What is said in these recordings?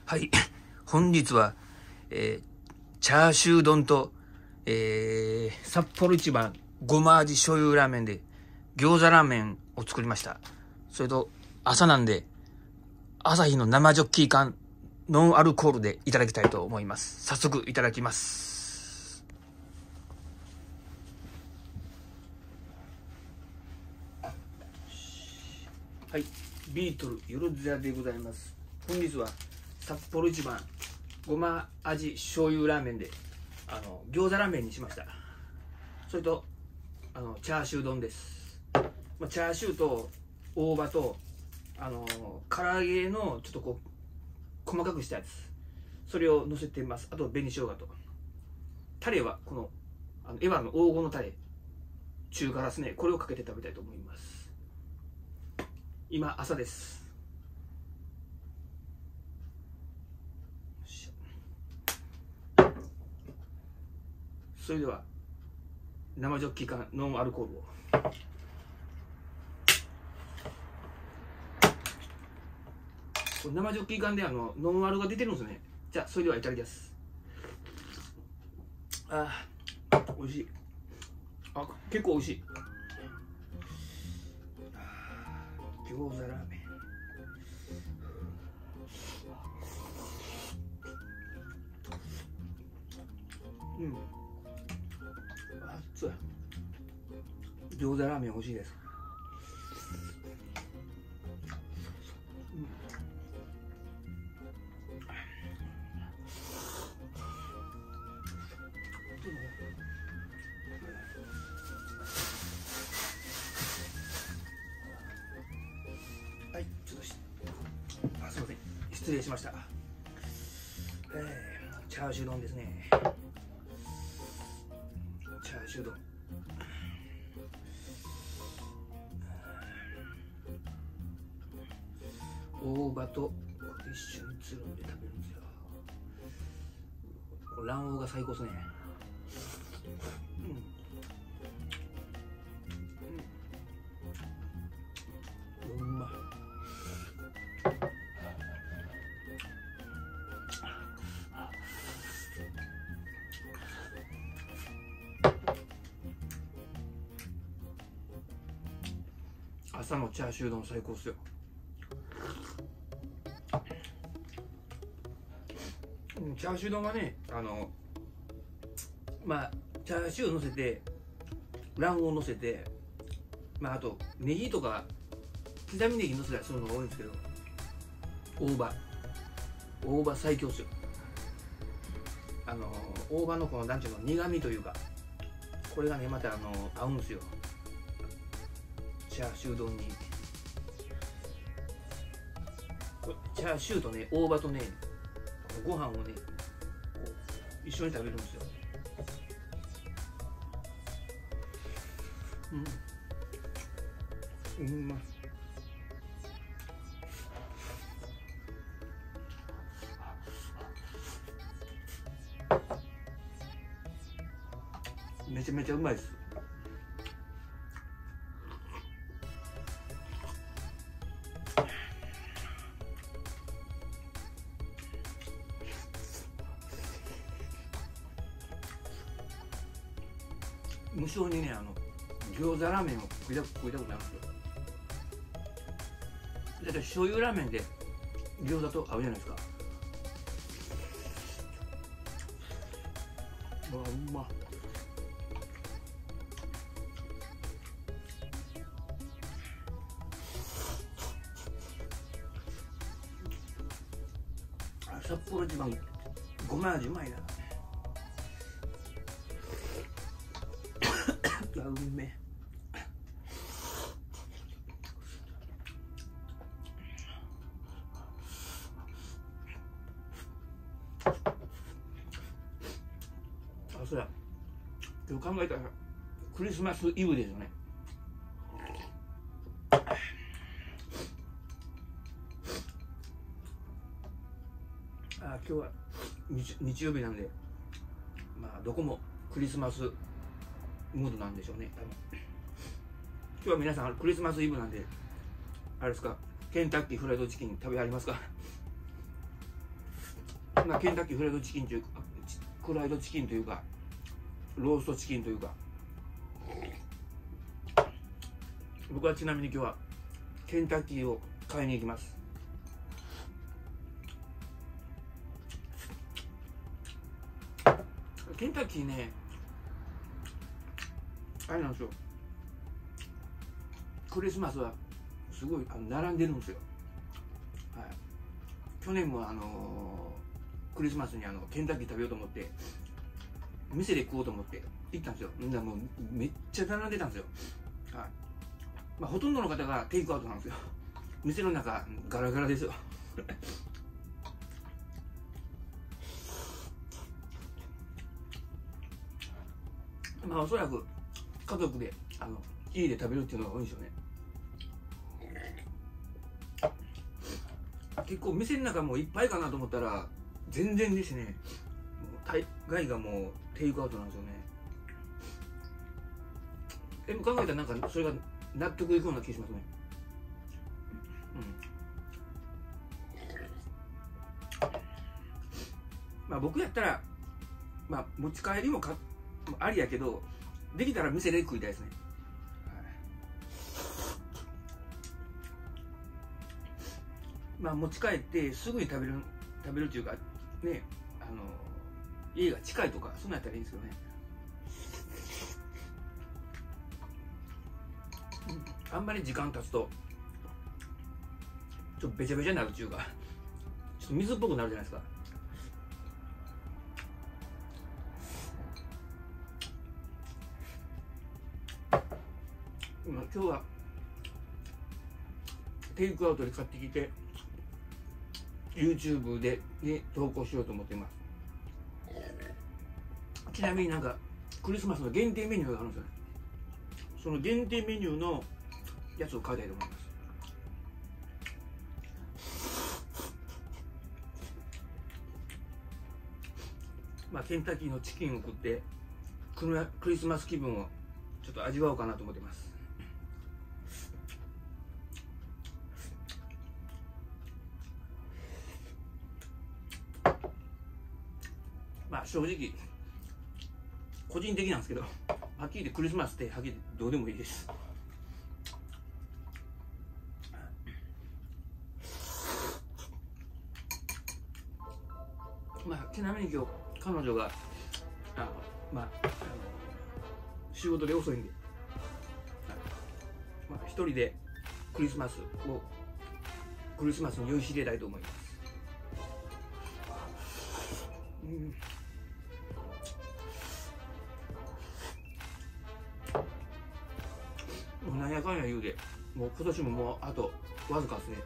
はい、本日は、チャーシュー丼と、札幌一番ごま味醤油ラーメンで餃子ラーメンを作りました。それと朝なんで朝日の生ジョッキ缶ノンアルコールでいただきたいと思います。早速いただきます。はい、ビートルよろずやでございます。本日は札幌一番ごま味醤油ラーメンで餃子ラーメンにしました。それとチャーシュー丼です。チャーシューと大葉と唐揚げのちょっとこう細かくしたやつ、それを乗せてます。あと紅生姜とタレはこのエヴァの黄金のタレ、中辛ですね。これをかけて食べたいと思います。今朝です。それでは生ジョッキ缶ノンアルコールを。生ジョッキ缶でノンアルが出てるんですね。じゃあそれではいただきます。美味しい。結構美味しい。餃子ラーメン。熱い。餃子ラーメン美味しいです。はい、ちょっとすみません、失礼しました。チャーシュー丼ですね。チャーシュー丼。大葉と一緒につるんで食べるんですよ。卵黄が最高ですね。うまっ。朝のチャーシュー丼最高っすよ。チャーシュー丼はね、チャーシュー乗せて卵黄乗せて、あとネギとか刻みネギ乗せたりするのが多いんですけど、大葉最強っすよ。大葉のこのなんちゅうの苦味というか、これがねまた合うんですよ、チャーシュー丼に。チャーシューとね大葉とねご飯をね一緒に食べるんですよ。うまい。めちゃめちゃうまいです。無性にね餃子ラーメンを食いたくなるんですよ。だって醤油ラーメンで餃子と合うじゃないですか。うまっ。札幌一番ごま味うまいな。うめえ。そうや、今日考えたらクリスマスイブですよね。今日は日曜日なんで、どこもクリスマスムードなんでしょうね。今日は皆さんクリスマスイブなんであれですか、ケンタッキーフライドチキン食べはりますか？ まあ、ケンタッキーフライドチキンというか、フライドチキンというか、ローストチキンというか、僕はちなみに今日はケンタッキーを買いに行きます。ケンタッキーね、あれなんですよ、クリスマスはすごい並んでるんですよ。はい、去年もクリスマスにケンタッキー食べようと思って店で食おうと思って行ったんですよ。みんなもうめっちゃ並んでたんですよ。はい、まあ、ほとんどの方がテイクアウトなんですよ。店の中ガラガラですよ。まあおそらく家族で家で食べるっていうのが多いんでしょうね。結構店の中もういっぱいかなと思ったら全然ですね、もう大概がもうテイクアウトなんですよね。でも考えたらなんかそれが納得いくような気がしますね。まあ僕やったら、まあ持ち帰りもありやけど、できたら店で食いたいですね。まあ持ち帰ってすぐに食べるっていうかね、家が近いとかそんなんやったらいいんですけどね。あんまり時間経つとちょっとべちゃべちゃになるっていうか、ちょっと水っぽくなるじゃないですか。今日はテイクアウトで買ってきて YouTube で、投稿しようと思っています。ちなみになんかクリスマスの限定メニューがあるんですよね。その限定メニューのやつを買いたいと思います。まあケンタッキーのチキンを食ってクリスマス気分をちょっと味わおうかなと思ってます。まあ正直個人的なんですけど、はっきり言ってクリスマスってはっきり言ってどうでもいいです。まあちなみに今日彼女が仕事で遅いんで、まあ一人でクリスマスに酔いしれたいと思います。もうなんやかんや言うで、もう今年ももうあとわずかですね。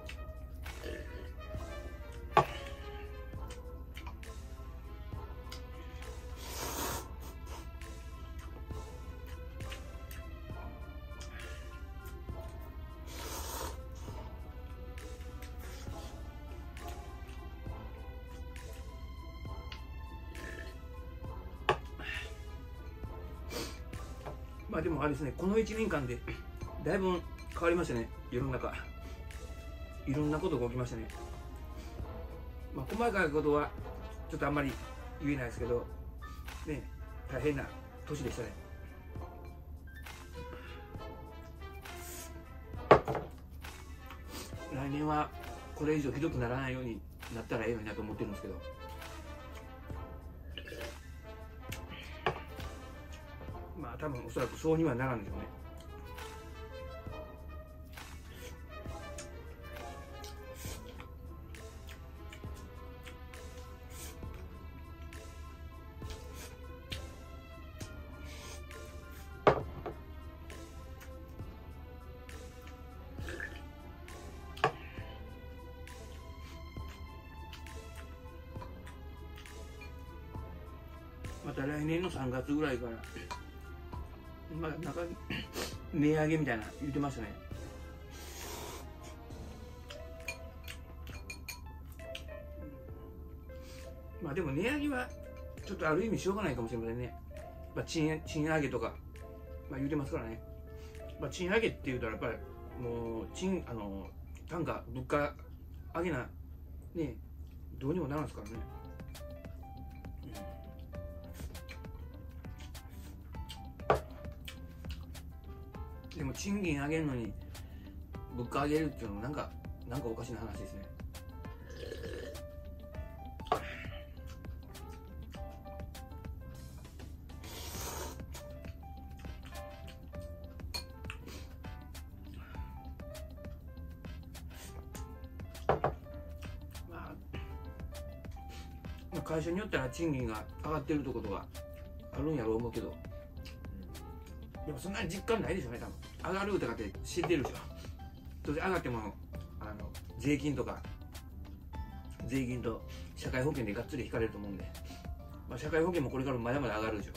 まあでもあれですね、この1年間でだいぶ変わりましたね。世の中いろんなことが起きましたね。まあ細かいことはちょっとあんまり言えないですけどね、大変な年でしたね。来年はこれ以上ひどくならないようになったらええのになと思ってるんですけど、まあ多分おそらくそうにはならんでしょうね。また来年の3月ぐらいからまあなんか値上げみたいな言ってましたね。まあでも値上げはちょっとある意味しょうがないかもしれませんね。まあ、賃上げとか、まあ、言うてますからね。まあ、賃上げって言うたらやっぱりもう単価物価上げなねどうにもならんすからね。でも賃金上げるのに物価上げるっていうのもなんかおかしな話ですね。会社によっては賃金が上がってるところがあるんやろう思うけど、でもそんなに実感ないでしょうね。多分上がるとかって知ってるでしょ。どうせ上がっても税金と社会保険でがっつり引かれると思うんで、社会保険もこれからまだまだ上がるでしょ。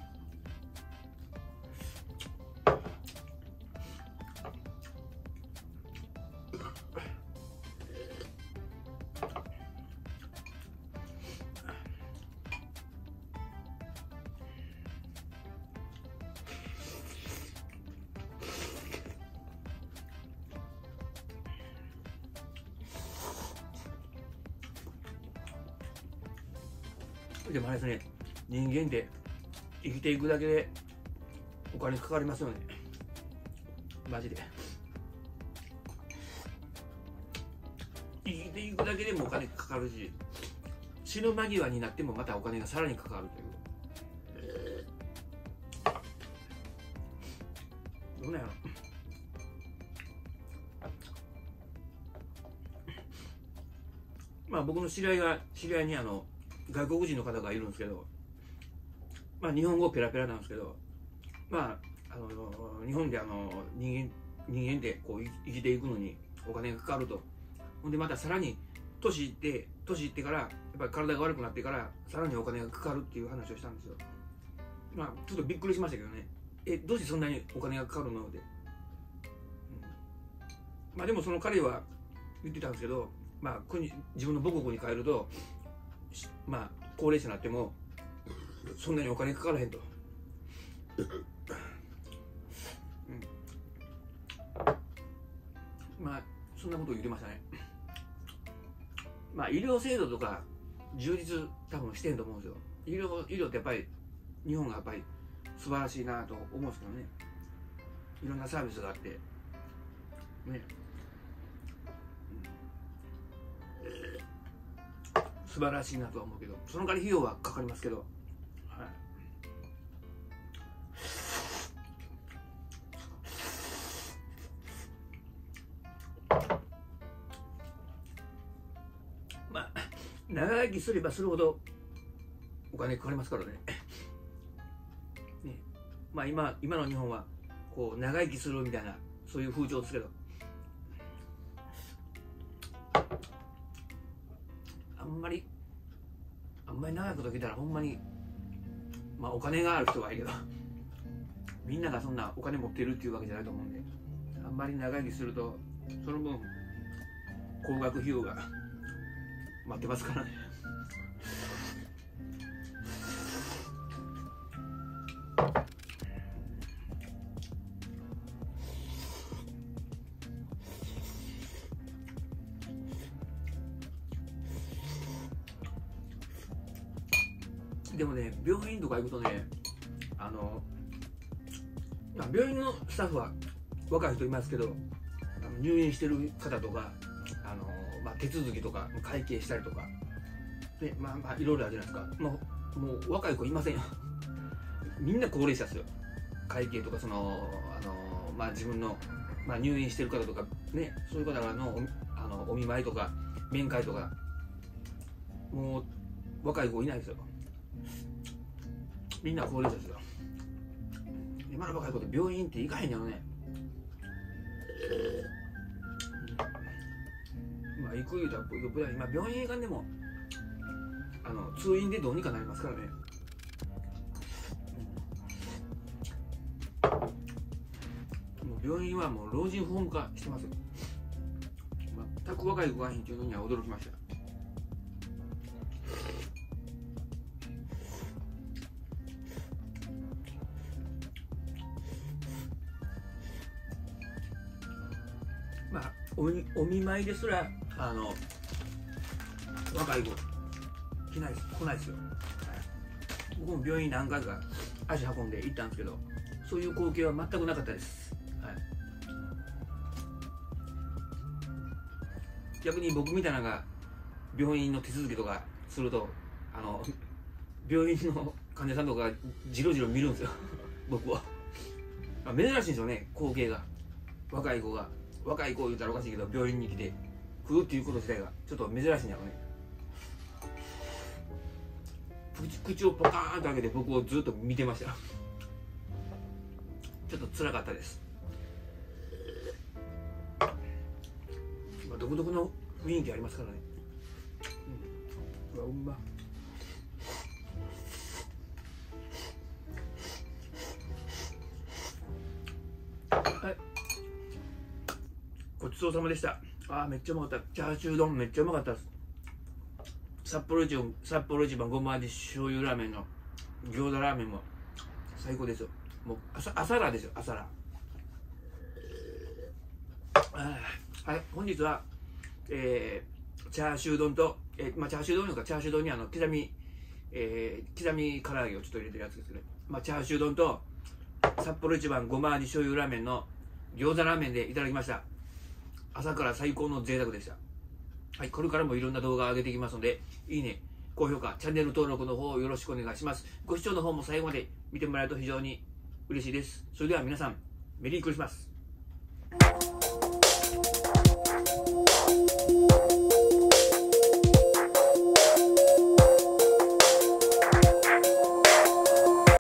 でもあれですね、人間って生きていくだけでお金かかりますよね。マジで生きていくだけでもお金かかるし、死ぬ間際になってもまたお金がさらにかかるという、どうなんやろ。僕の知り合いに外国人の方がいるんですけど、日本語ペラペラなんですけど、日本で人間ってこう生きていくのにお金がかかると。ほんでまたさらに年いってからやっぱり体が悪くなってからさらにお金がかかるっていう話をしたんですよ。ちょっとびっくりしましたけどね。どうしてそんなにお金がかかるので、でもその彼は言ってたんですけど、自分の母国に帰ると高齢者になってもそんなにお金かからへんと、そんなことを言ってましたね。医療制度とか充実多分してんと思うんですよ。医療ってやっぱり日本がやっぱり素晴らしいなと思うんですけどね。いろんなサービスがあってね、素晴らしいなとは思うけど、その代わり費用はかかりますけど、長生きすればするほどお金かかりますからね。今の日本はこう長生きするみたいなそういう風潮ですけど、あんまり長く時たらほんまにお金がある人はいいけど、みんながそんなお金持ってるっていうわけじゃないと思うんで、あんまり長生きするとその分高額費用が待ってますからね。でもね、病院とか行くとね、病院のスタッフは若い人いますけど、入院してる方とか手続きとか会計したりとかでいろいろあるじゃないですか。もう若い子いませんよ。みんな高齢者ですよ。会計とか自分の、入院してる方とかね、そういう方のお見舞いとか面会とか、もう若い子いないですよ。みんな高齢者ですよ。今の若い子って病院って行かへんやろね。行く言うたら今病院行かんでも通院でどうにかなりますからね。もう病院はもう老人ホーム化してますよ。全く若い子がへんっていうのには驚きました。お見舞いですら若い子来ないですよ、はい、僕も病院何回か足運んで行ったんですけど、そういう光景は全くなかったです、はい、逆に僕みたいなのが病院の手続きとかすると、病院の患者さんとかじろじろ見るんですよ僕は。珍しいんですよね、光景が。若い子言うたらおかしいけど病院に来て食うっていうこと自体がちょっと珍しいんだろうね。口をポカーンと開けて僕をずっと見てましたちょっと辛かったです。独特の雰囲気ありますからね。うわ、うまっ。はい、ごちそうさまでした。めっちゃうまかった。チャーシュー丼めっちゃうまかったです。札幌一番ごま味醤油ラーメンの餃子ラーメンも最高ですよ。もう朝ラーですよ、朝ラー。はい、本日は、チャーシュー丼と、チャーシュー丼とかチャーシュー丼に刻み唐揚げをちょっと入れてるやつですけど、チャーシュー丼と札幌一番ごま味醤油ラーメンの餃子ラーメンでいただきました。朝から最高の贅沢でした。はい、これからもいろんな動画を上げていきますので、いいね、高評価、チャンネル登録の方よろしくお願いします。ご視聴の方も最後まで見てもらえると非常に嬉しいです。それでは皆さん、メリークリスマス。